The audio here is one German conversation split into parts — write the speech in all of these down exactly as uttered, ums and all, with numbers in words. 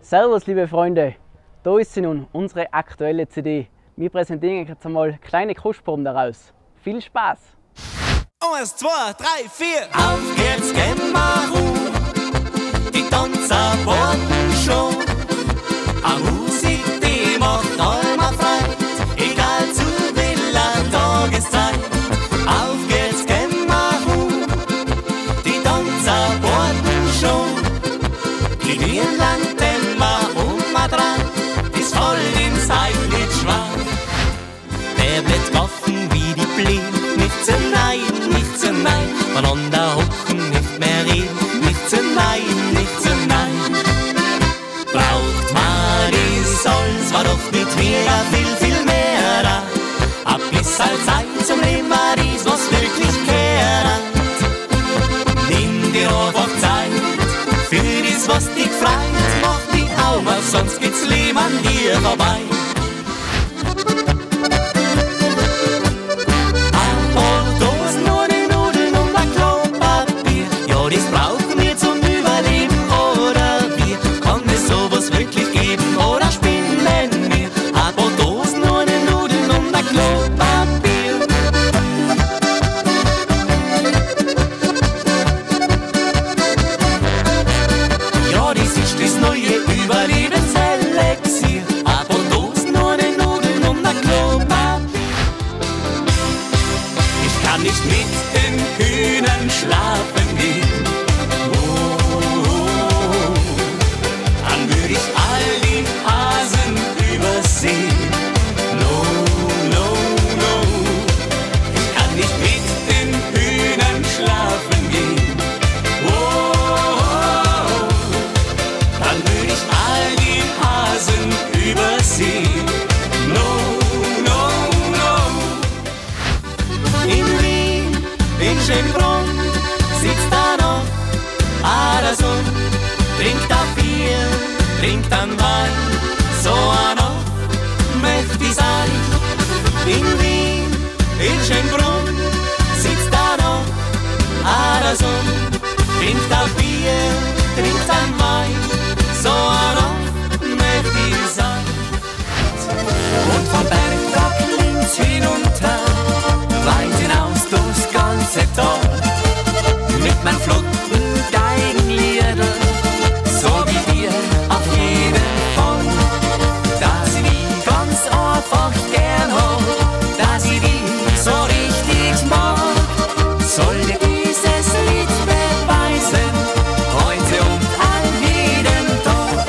Servus liebe Freunde, da ist sie nun, unsere aktuelle C D. Wir präsentieren jetzt einmal kleine Kostproben daraus. Viel Spaß! Eins, zwei, drei, vier. Auf geht's, gehen wir rum. Die Tanzer warten schon. A Musik, die macht allem frei, egal zu welcher Tageszeit. Auf geht's, gehen wir rum. Die Tanzer warten schon. Die gehen lang, den wir um dran, bis voll ins Heimlich schwang. Der bleibt gaffen wie die Blind, nicht zu nein, nicht zu nein. Voneinander hocken, nicht mehr reden, nicht zu nein, nicht zu nein. Braucht man das alles, war doch nicht mehr, viel, viel mehr da. Ab bis halt Zeit zum Leben war dies, was wirklich gehört. Nimm dir einfach Zeit, für das, was dich freut, mach die Augen auf, sonst geht's Leben an dir vorbei. Nicht mit den Hühnern schlafen gehen. Oh, oh, oh. Dann würde ich all die Hasen übersehen. No, no, no. Ich kann nicht mit den Hühnern schlafen gehen. Oh, oh, oh. Dann würde ich all die Hasen übersehen. No, no, no. In In Schönbrunn sitzt da noch einer Sohn, trinkt ein Bier, trinkt ein Wein, so einer möchte ich sein. In Wien, in Schönbrunn sitzt da noch einer Sohn, trinkt ein Bier, trinkt ein Wein, so einer möchte ich sein. Und vom Berg da klingt's hinunter, weit hinaus durchs ganze Tal, mit meinem flotten Geigenlieder, so wie dir auf jeden Fall. Dass ich dich ganz einfach gern hab, dass ich dich so richtig mag, soll dir dieses Lied beweisen, heute und an jedem Tag.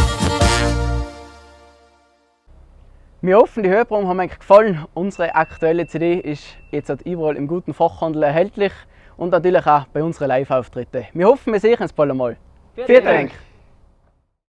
Wir hoffen, die Hörproben haben euch gefallen. Unsere aktuelle C D ist jetzt überall im guten Fachhandel erhältlich und natürlich auch bei unseren Live-Auftritten. Wir hoffen, wir sehen uns bald einmal. Vielen Dank!